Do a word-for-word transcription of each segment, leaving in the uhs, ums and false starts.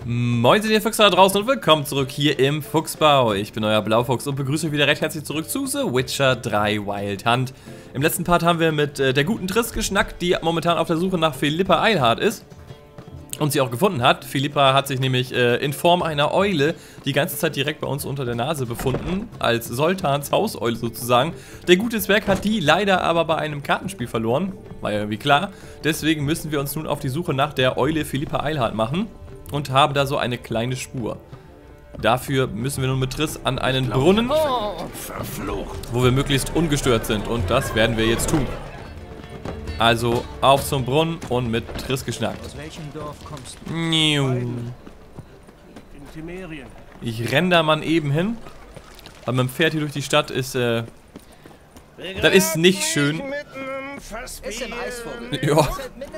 Moin, ihr Füchse da draußen und willkommen zurück hier im Fuchsbau. Ich bin euer Blaufuchs und begrüße euch wieder recht herzlich zurück zu The Witcher drei Wild Hunt. Im letzten Part haben wir mit äh, der guten Triss geschnackt, die momentan auf der Suche nach Philippa Eilhart ist. Und sie auch gefunden hat. Philippa hat sich nämlich äh, in Form einer Eule die ganze Zeit direkt bei uns unter der Nase befunden. Als Soltans Hauseule sozusagen. Der gute Zwerg hat die leider aber bei einem Kartenspiel verloren. War ja irgendwie klar. Deswegen müssen wir uns nun auf die Suche nach der Eule Philippa Eilhart machen. Und haben da so eine kleine Spur. Dafür müssen wir nun mit Triss an einen Brunnen, wo wir möglichst ungestört sind. Und das werden wir jetzt tun. Also auf zum Brunnen und mit Triss geschnackt. Aus welchem Dorf kommst du? Ich renne da mal eben hin. Aber mit dem Pferd hier durch die Stadt ist, äh, das ist nicht schön. Ist im Eisvogel. Ja.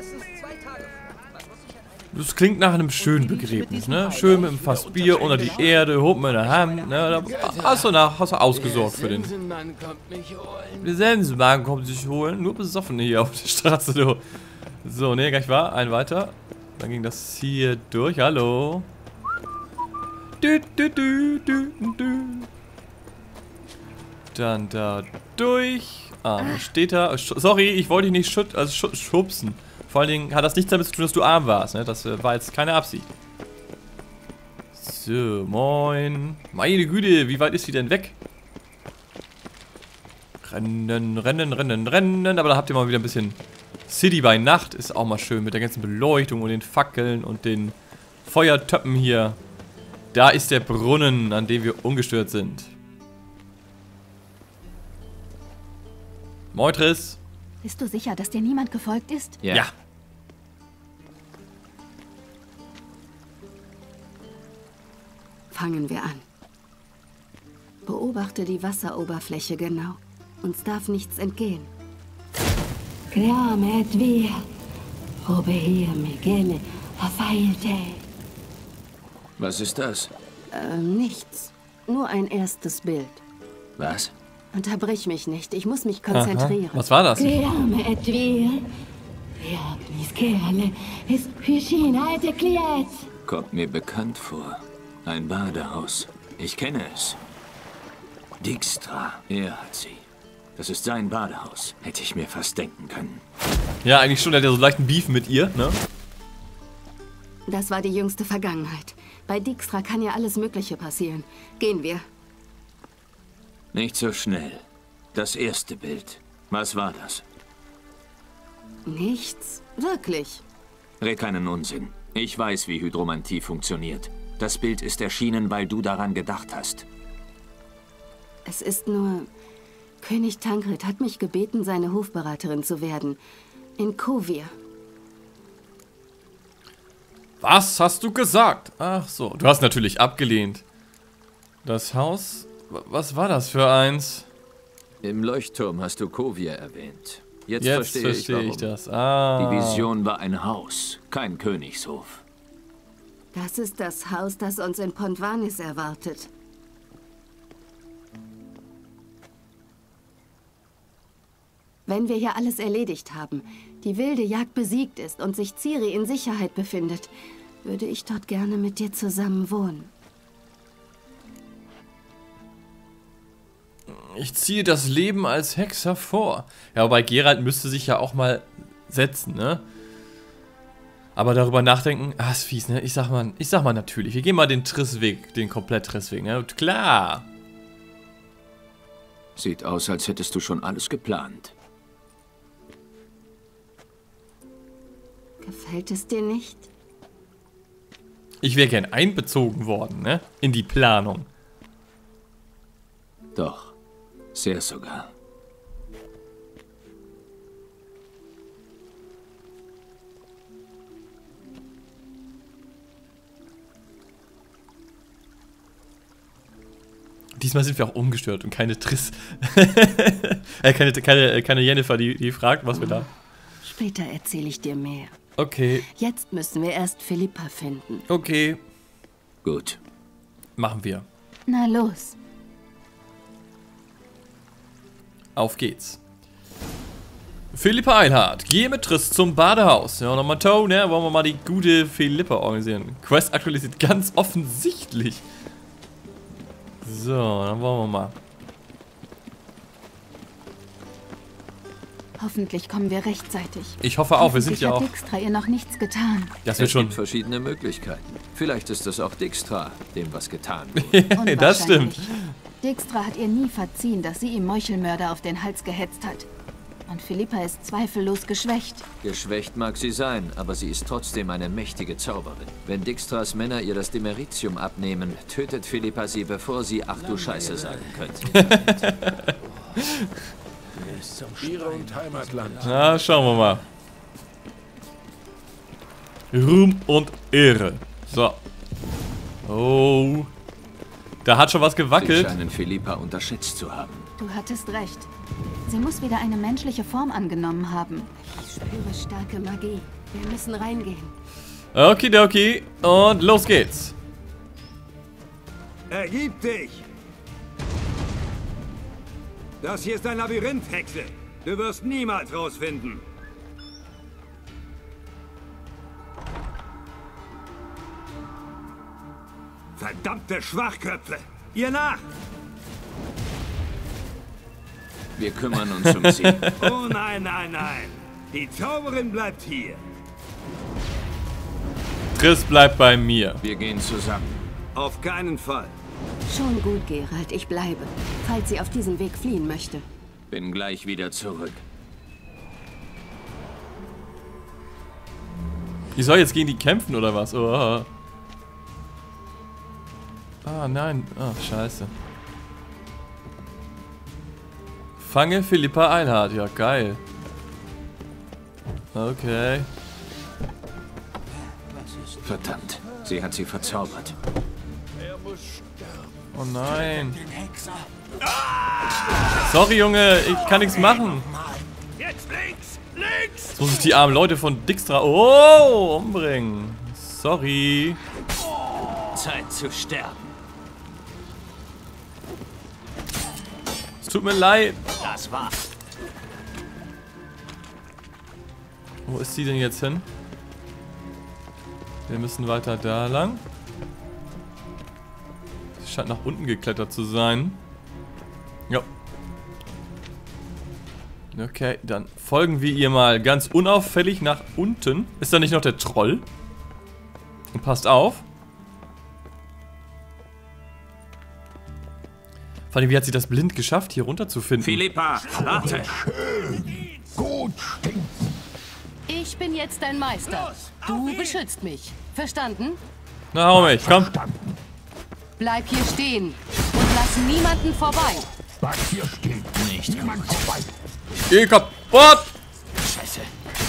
Das klingt nach einem schönen Begräbnis, ne? Schön mit einem Fass Bier unter die Erde, hoch mit der Hand, ne? Da hast du, nach, hast du ausgesorgt für den. Der Sensenwagen kommt sich holen. Nur Besoffene hier auf der Straße, du. So, ne, gleich war. Ein weiter. Dann ging das hier durch. Hallo. Du, du, du, du, du. Dann da durch. Ah, wo steht da? Sorry, ich wollte dich nicht schut also sch schubsen. Vor allen Dingen hat das nichts damit zu tun, dass du arm warst, ne? Das äh, war jetzt keine Absicht. So, moin. Meine Güte, wie weit ist sie denn weg? Rennen, rennen, rennen, rennen. Aber da habt ihr mal wieder ein bisschen City bei Nacht. Ist auch mal schön mit der ganzen Beleuchtung und den Fackeln und den Feuertöpfen hier. Da ist der Brunnen, an dem wir ungestört sind. Moin, Triss. Bist du sicher, dass dir niemand gefolgt ist? Ja. ja. Fangen wir an. Beobachte die Wasseroberfläche genau. Uns darf nichts entgehen. Was ist das? Äh, nichts. Nur ein erstes Bild. Was? Unterbrich mich nicht, ich muss mich konzentrieren. Aha. Was war das? Kommt mir bekannt vor. Ein Badehaus. Ich kenne es. Dijkstra, er hat sie. Das ist sein Badehaus. Hätte ich mir fast denken können. Ja, eigentlich schon, der hat ja so leichten Beef mit ihr, ne? Das war die jüngste Vergangenheit. Bei Dijkstra kann ja alles Mögliche passieren. Gehen wir. Nicht so schnell. Das erste Bild. Was war das? Nichts. Wirklich. Red keinen Unsinn. Ich weiß, wie Hydromantie funktioniert. Das Bild ist erschienen, weil du daran gedacht hast. Es ist nur... König Tancred hat mich gebeten, seine Hofberaterin zu werden. In Kovir. Was hast du gesagt? Ach so, du hast natürlich abgelehnt. Das Haus... Was war das für eins? Im Leuchtturm hast du Kovir erwähnt. Jetzt, Jetzt verstehe, verstehe ich, ich das. Ah. Die Vision war ein Haus, kein Königshof. Das ist das Haus, das uns in Pontvanis erwartet. Wenn wir hier alles erledigt haben, die wilde Jagd besiegt ist und sich Ciri in Sicherheit befindet, würde ich dort gerne mit dir zusammen wohnen. Ich ziehe das Leben als Hexer vor. Ja, wobei Geralt müsste sich ja auch mal setzen, ne? Aber darüber nachdenken, ah, ist fies, ne? Ich sag mal, ich sag mal natürlich. Wir gehen mal den Trissweg, den komplett Trissweg, ne? Und klar. Sieht aus, als hättest du schon alles geplant. Gefällt es dir nicht? Ich wäre gern einbezogen worden, ne? In die Planung. Doch. Sehr sogar. Diesmal sind wir auch ungestört und keine Triss. äh, keine, keine, keine Jennifer, die, die fragt, was wir da... Später erzähle ich dir mehr. Okay. Jetzt müssen wir erst Philippa finden. Okay. Gut. Machen wir. Na los. Auf geht's. Philippa Eilhart, gehe mit Triss zum Badehaus. Ja, nochmal Toe, ne? Wollen wir mal die gute Philippa organisieren. Quest aktualisiert ganz offensichtlich. So, dann wollen wir mal. Hoffentlich kommen wir rechtzeitig. Ich hoffe auch, wir sind ja auch... hat Dijkstra ihr noch nichts getan. Das wird Es schon... gibt verschiedene Möglichkeiten. Vielleicht ist es auch Dijkstra, dem was getan wurde. Das stimmt. Dijkstra hat ihr nie verziehen, dass sie ihm Meuchelmörder auf den Hals gehetzt hat. Und Philippa ist zweifellos geschwächt. Geschwächt mag sie sein, aber sie ist trotzdem eine mächtige Zauberin. Wenn Dijkstras Männer ihr das Demeritium abnehmen, tötet Philippa sie, bevor sie Ach du Scheiße sagen könnte. Na, schauen wir mal. Ruhm und Ehre. So. Oh. Da hat schon was Sie gewackelt. scheinen Philippa unterschätzt zu haben. Du hattest recht. Sie muss wieder eine menschliche Form angenommen haben. Ich spüre starke Magie. Wir müssen reingehen. Okidoki. Und los geht's. Ergib dich! Das hier ist ein Labyrinth, Hexe. Du wirst niemals rausfinden. Verdammte Schwachköpfe! Ihr nach! Wir kümmern uns um sie. Oh nein, nein, nein! Die Zauberin bleibt hier. Triss bleibt bei mir. Wir gehen zusammen. Auf keinen Fall. Schon gut, Geralt. Ich bleibe, falls sie auf diesem Weg fliehen möchte. Bin gleich wieder zurück. Ich soll jetzt gegen die kämpfen oder was? Oh. Ah, nein. Ach, scheiße. Fange Philippa Eilhart. Ja, geil. Okay. Verdammt, sie hat sie verzaubert. Oh nein. Sorry, Junge. Ich kann nichts machen. Jetzt links! Links! Jetzt muss ich die armen Leute von Dijkstra oh, umbringen. Sorry. Zeit zu sterben. Es tut mir leid. Das war's. Wo ist sie denn jetzt hin? Wir müssen weiter da lang. Sie scheint nach unten geklettert zu sein. Ja. Okay, dann folgen wir ihr mal ganz unauffällig nach unten. Ist da nicht noch der Troll? Und passt auf. Vor allem, wie hat sie das blind geschafft, hier runter zu finden? Philippa, warte! Gut stinken. Ich bin jetzt dein Meister. Du beschützt mich. Verstanden? Na, hau mich, komm. Bleib hier stehen und lass niemanden vorbei. Was hier steht, nicht niemand vorbei. Geh kaputt! Scheiße.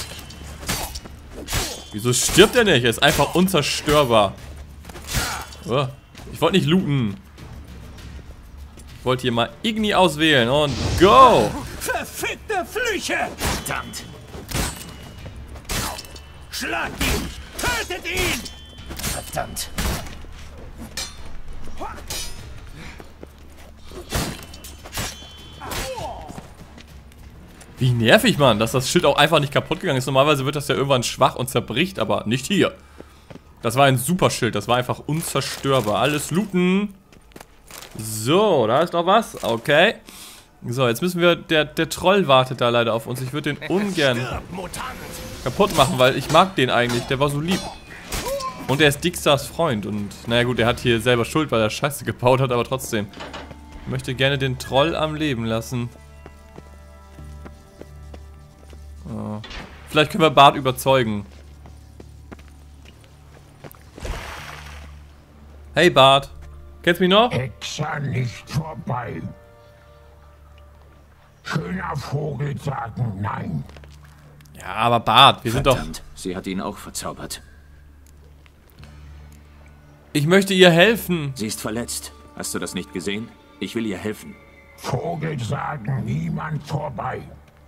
Wieso stirbt er nicht? Er ist einfach unzerstörbar. Oh, ich wollte nicht looten. Ich wollte hier mal Igni auswählen und go! Verfickte Flüche! Verdammt. Schlagt ihn! Tötet ihn! Verdammt. Wie nervig, Mann, dass das Schild auch einfach nicht kaputt gegangen ist. Normalerweise wird das ja irgendwann schwach und zerbricht, aber nicht hier. Das war ein super Schild, das war einfach unzerstörbar. Alles looten. So, da ist noch was. Okay. So, jetzt müssen wir... Der, der Troll wartet da leider auf uns. Ich würde den ungern kaputt machen, weil ich mag den eigentlich. Der war so lieb. Und er ist Dijkstras Freund. Und naja gut, er hat hier selber Schuld, weil er Scheiße gebaut hat, aber trotzdem. Ich möchte gerne den Troll am Leben lassen. Oh. Vielleicht können wir Bart überzeugen. Hey Bart. Kennst du mich noch? Hexer nicht vorbei. Schöner Vogel sagen nein. Ja, aber Bart, wir sind doch... Verdammt, sie hat ihn auch verzaubert. Ich möchte ihr helfen. Sie ist verletzt. Hast du das nicht gesehen? Ich will ihr helfen. Vogel sagen niemand vorbei.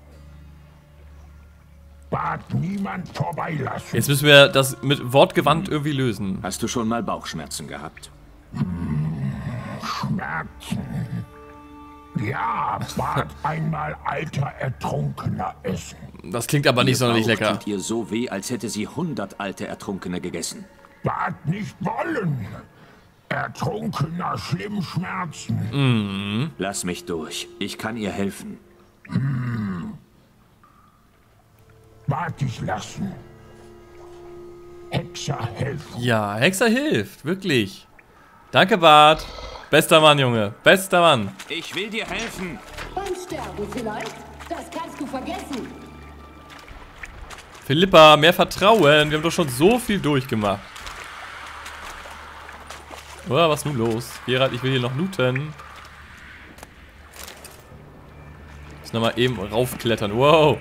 Bart niemand vorbeilassen. Jetzt müssen wir das mit Wortgewand irgendwie lösen. Hast du schon mal Bauchschmerzen gehabt? Schmerzen. Ja, Bart einmal alter Ertrunkener essen. Das klingt aber nicht Ihr sonderlich Bauch lecker. tut ihr so weh, als hätte sie hundert alte Ertrunkene gegessen. Bart nicht wollen. Ertrunkener Schlimmschmerzen. Mhm. Lass mich durch. Ich kann ihr helfen. Hm. Bart dich lassen. Hexer helfen. Ja, Hexer hilft, wirklich. Danke, Bart. Bester Mann, Junge. Bester Mann. Ich will dir helfen. Beim Sterben vielleicht? Das kannst du vergessen. Philippa, mehr Vertrauen. Wir haben doch schon so viel durchgemacht. Oder was ist nun los? Gerald, ich will hier noch looten. Muss nochmal eben raufklettern. Wow.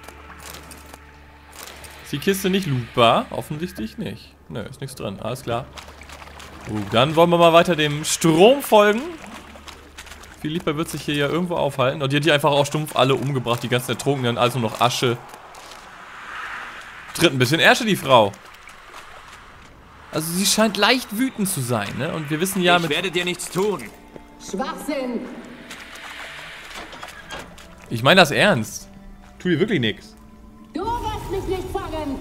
Ist die Kiste nicht lootbar? Offensichtlich nicht. Nö, ist nichts drin. Alles klar. Uh, dann wollen wir mal weiter dem Strom folgen. Philippa wird sich hier ja irgendwo aufhalten. Und die hat die einfach auch stumpf alle umgebracht. Die ganzen Ertrunkenen, also noch Asche. Tritt ein bisschen Ärsche, die Frau. Also sie scheint leicht wütend zu sein, ne? Und wir wissen ja ich mit... werde dir nichts tun. Schwachsinn. Ich meine das ernst. Tu dir wirklich nichts. Du wirst mich nicht fangen.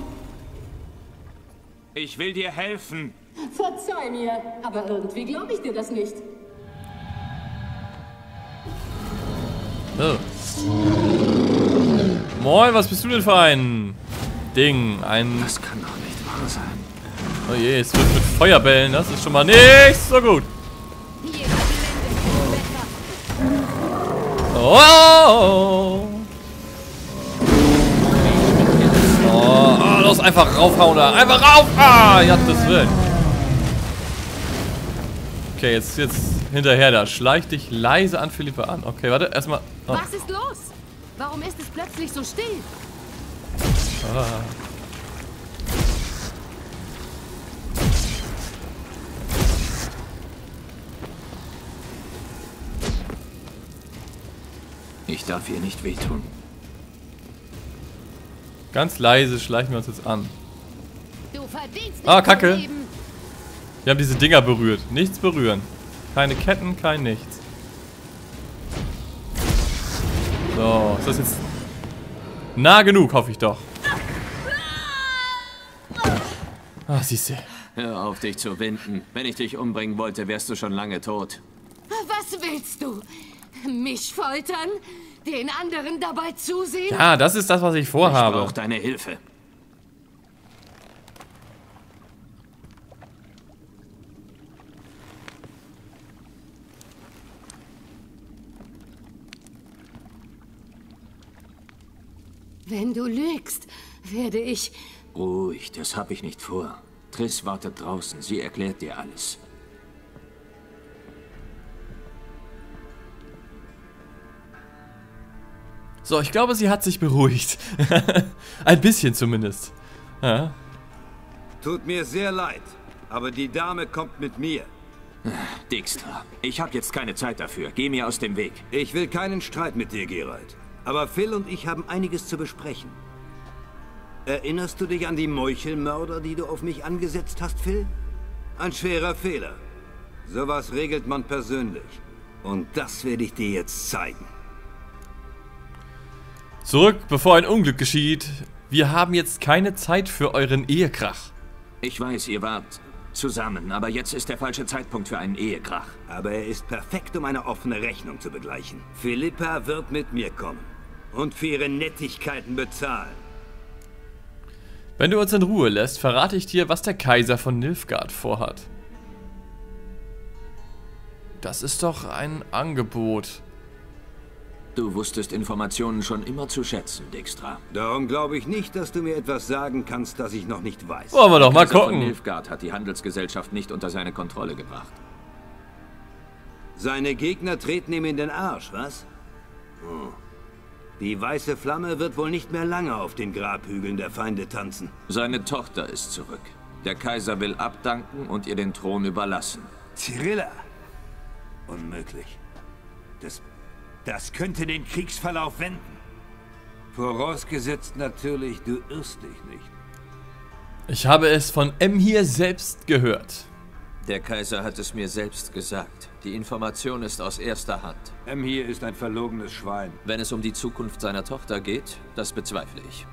Ich will dir helfen. Verzeih mir, aber irgendwie glaube ich dir das nicht. Oh. Moin, was bist du denn für ein Ding? Ein... Das kann doch nicht wahr sein. Oh je, es wird mit Feuerbällen. Das ist schon mal nicht so gut. Oh! Oh, los, einfach raufhauen da. Einfach rauf! Ah, ja, das will. Okay, jetzt, jetzt hinterher da. Schleich dich leise an Philippa an. Okay, warte, erstmal. Oh. Was ist los? Warum ist es plötzlich so still? Ah. Ich darf ihr nicht wehtun. Ganz leise schleichen wir uns jetzt an. Du verdienst Ah, nicht Kacke. zu leben. Wir haben diese Dinger berührt. Nichts berühren. Keine Ketten, kein nichts. So, ist das jetzt nah genug, hoffe ich doch. Ah, siehst du. Hör auf, dich zu winden. Wenn ich dich umbringen wollte, wärst du schon lange tot. Was willst du? Mich foltern? Den anderen dabei zusehen? Ja, das ist das, was ich Ich vorhabe. brauche deine Hilfe. Wenn du lügst, werde ich... Ruhig, das habe ich nicht vor. Triss wartet draußen, sie erklärt dir alles. So, ich glaube, sie hat sich beruhigt. Ein bisschen zumindest. Ja. Tut mir sehr leid, aber die Dame kommt mit mir. Dijkstra, ich habe jetzt keine Zeit dafür. Geh mir aus dem Weg. Ich will keinen Streit mit dir, Geralt. Aber Phil und ich haben einiges zu besprechen. Erinnerst du dich an die Meuchelmörder, die du auf mich angesetzt hast, Phil? Ein schwerer Fehler. Sowas regelt man persönlich. Und das werde ich dir jetzt zeigen. Zurück, bevor ein Unglück geschieht. Wir haben jetzt keine Zeit für euren Ehekrach. Ich weiß, ihr wart zusammen, aber jetzt ist der falsche Zeitpunkt für einen Ehekrach. Aber er ist perfekt, um eine offene Rechnung zu begleichen. Philippa wird mit mir kommen und für ihre Nettigkeiten bezahlen. Wenn du uns in Ruhe lässt, verrate ich dir, was der Kaiser von Nilfgaard vorhat. Das ist doch ein Angebot. Du wusstest Informationen schon immer zu schätzen, Dijkstra. Darum glaube ich nicht, dass du mir etwas sagen kannst, das ich noch nicht weiß. Wollen wir doch mal Kaiser von gucken. Nilfgaard hat die Handelsgesellschaft nicht unter seine Kontrolle gebracht. Seine Gegner treten ihm in den Arsch, was? Hm. Die weiße Flamme wird wohl nicht mehr lange auf den Grabhügeln der Feinde tanzen. Seine Tochter ist zurück. Der Kaiser will abdanken und ihr den Thron überlassen. Cyrilla! Unmöglich. Das, das könnte den Kriegsverlauf wenden. Vorausgesetzt natürlich, du irrst dich nicht. Ich habe es von Emhyr selbst gehört. Der Kaiser hat es mir selbst gesagt. Die Information ist aus erster Hand. Emhyr ist ein verlogenes Schwein. Wenn es um die Zukunft seiner Tochter geht, das bezweifle ich.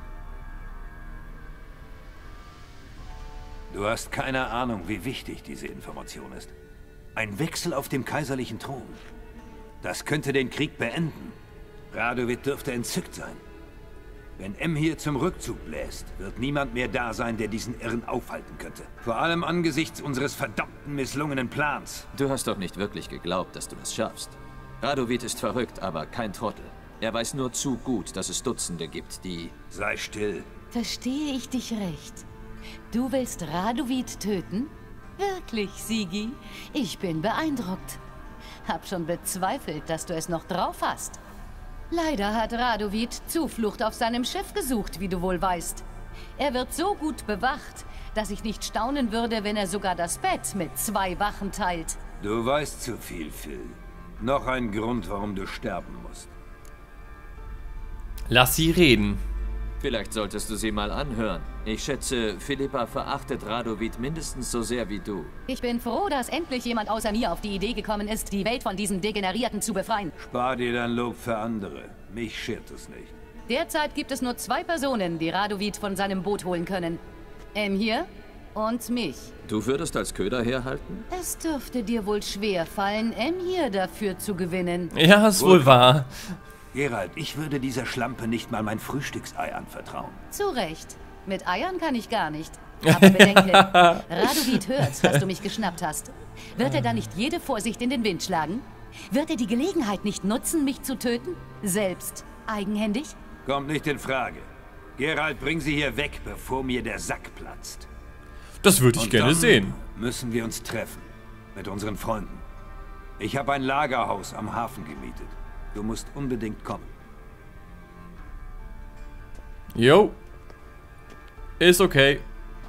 Du hast keine Ahnung, wie wichtig diese Information ist. Ein Wechsel auf dem kaiserlichen Thron. Das könnte den Krieg beenden. Radovid dürfte entzückt sein. Wenn Emhyr zum Rückzug bläst, wird niemand mehr da sein, der diesen Irren aufhalten könnte. Vor allem angesichts unseres verdammten misslungenen Plans. Du hast doch nicht wirklich geglaubt, dass du das schaffst. Radovid ist verrückt, aber kein Trottel. Er weiß nur zu gut, dass es Dutzende gibt, die... Sei still. Verstehe ich dich recht? Du willst Radovid töten? Wirklich, Sigi? Ich bin beeindruckt. Hab schon bezweifelt, dass du es noch drauf hast. Leider hat Radovid Zuflucht auf seinem Schiff gesucht, wie du wohl weißt. Er wird so gut bewacht, dass ich nicht staunen würde, wenn er sogar das Bett mit zwei Wachen teilt. Du weißt zu viel, Phil. Noch ein Grund, warum du sterben musst. Lass sie reden. Vielleicht solltest du sie mal anhören. Ich schätze, Philippa verachtet Radovid mindestens so sehr wie du. Ich bin froh, dass endlich jemand außer mir auf die Idee gekommen ist, die Welt von diesen Degenerierten zu befreien. Spar dir dein Lob für andere. Mich schert es nicht. Derzeit gibt es nur zwei Personen, die Radovid von seinem Boot holen können. Emhyr und mich. Du würdest als Köder herhalten? Es dürfte dir wohl schwer fallen, Emhyr dafür zu gewinnen. Ja, ist wohl wahr. Geralt, ich würde dieser Schlampe nicht mal mein Frühstücksei anvertrauen. Zu Recht. Mit Eiern kann ich gar nicht. Aber bedenke, Radovid hört, dass du mich geschnappt hast. Wird er dann nicht jede Vorsicht in den Wind schlagen? Wird er die Gelegenheit nicht nutzen, mich zu töten? Selbst eigenhändig? Kommt nicht in Frage. Geralt, bring sie hier weg, bevor mir der Sack platzt. Das würde ich Und gerne dann sehen. Müssen wir uns treffen. Mit unseren Freunden. Ich habe ein Lagerhaus am Hafen gemietet. Du musst unbedingt kommen. Jo. Ist okay.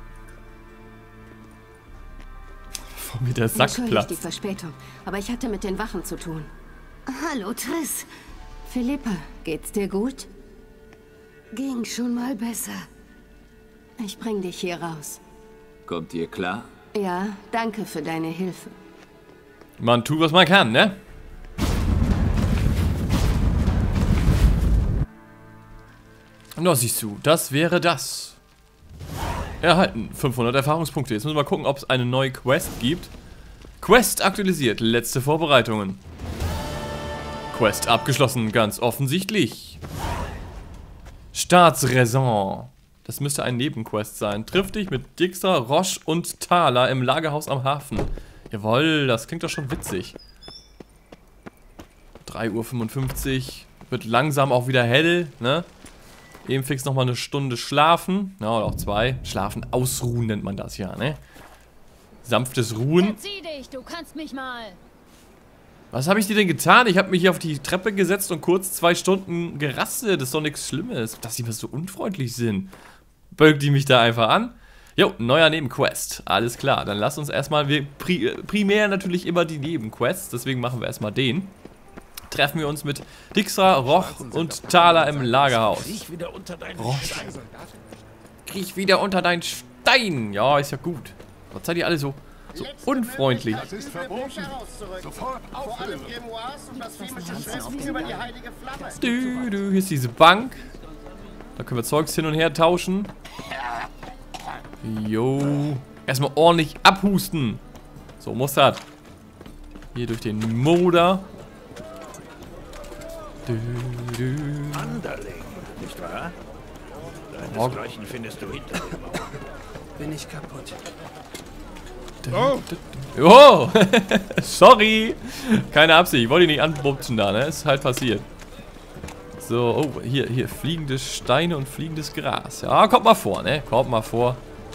Vor mir der Sack Entschuldigt die platzt. Verspätung, aber ich hatte mit den Wachen zu tun. Hallo, Triss. Philippa, geht's dir gut? Ging schon mal besser. Ich bring dich hier raus. Kommt ihr klar? Ja, danke für deine Hilfe. Man tut, was man kann, ne? Na, siehst du, das wäre das. Erhalten fünfhundert Erfahrungspunkte. Jetzt müssen wir mal gucken, ob es eine neue Quest gibt. Quest aktualisiert, letzte Vorbereitungen. Quest abgeschlossen, ganz offensichtlich. Staatsräson. Das müsste ein Nebenquest sein. Triff dich mit Dijkstra, Roche und Thaler im Lagerhaus am Hafen. Jawohl, das klingt doch schon witzig. drei Uhr fünfundfünfzig. Wird langsam auch wieder hell, ne? Eben fix nochmal eine Stunde schlafen. Ja, oder auch zwei. Schlafen, ausruhen nennt man das ja, ne? Sanftes Ruhen. Verzieh dich, du kannst mich mal. Was habe ich dir denn getan? Ich habe mich hier auf die Treppe gesetzt und kurz zwei Stunden gerastet. Das ist doch nichts Schlimmes. Dass die mir so unfreundlich sind. Bölkt die mich da einfach an? Jo, neuer Nebenquest. Alles klar. Dann lass uns erstmal, wir pri primär natürlich immer die Nebenquests. Deswegen machen wir erstmal den. Treffen wir uns mit Dijkstra, Roche und Thaler im Lagerhaus. Kriech wieder unter deinen Roche. Stein. Kriech wieder unter deinen Stein. Ja, ist ja gut. Was seid ihr alle so, so unfreundlich? Das ist verboten. Sofort aufhören. Du, du, hier ist diese Bank. Da können wir Zeugs hin und her tauschen. Jo. Erstmal ordentlich abhusten. So muss das. Hier durch den Moder. Du, du. Anderling, nicht wahr? Deinesgleichen findest du hinter dem Mauer. Bin ich kaputt. Oh! Oh. Sorry! Keine Absicht, ich wollte ihn nicht anbupsen da, ne? Ist halt passiert. So, oh, hier, hier, fliegende Steine und fliegendes Gras. Ja, kommt mal vor, ne? Kommt mal vor.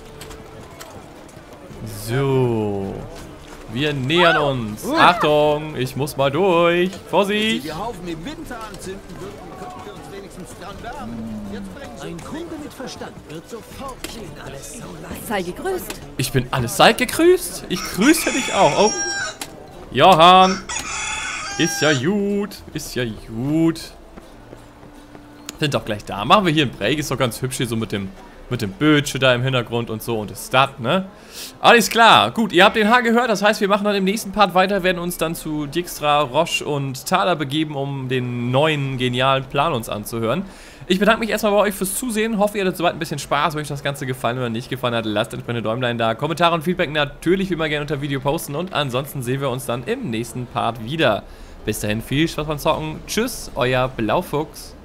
So. Wir nähern uns. Achtung, ich muss mal durch. Vorsicht! Die Haufen im Winter anzünden würden, könnten wir uns wenigstens dran wärmen. Jetzt bringen Sie ein Kunde mit Verstand wird sofort sehen, alles so leicht. Sei gegrüßt. Ich bin alles. Seid gegrüßt. Ich grüße dich auch. Oh. Johann. Ist ja gut. Ist ja gut. Sind doch gleich da. Machen wir hier einen Break. Ist doch ganz hübsch hier so mit dem Mit dem Bötsche da im Hintergrund und so und das Stat, ne? Alles klar. Gut, ihr habt den Haar gehört. Das heißt, wir machen dann im nächsten Part weiter, werden uns dann zu Dijkstra, Roche und Thaler begeben, um den neuen, genialen Plan uns anzuhören. Ich bedanke mich erstmal bei euch fürs Zusehen. Hoffe, ihr hattet soweit ein bisschen Spaß. Wenn euch das Ganze gefallen oder nicht gefallen hat, lasst entsprechende Däumlein da. Kommentare und Feedback natürlich wie immer gerne unter Video posten. Und ansonsten sehen wir uns dann im nächsten Part wieder. Bis dahin viel Spaß beim Zocken. Tschüss, euer Blaufuchs.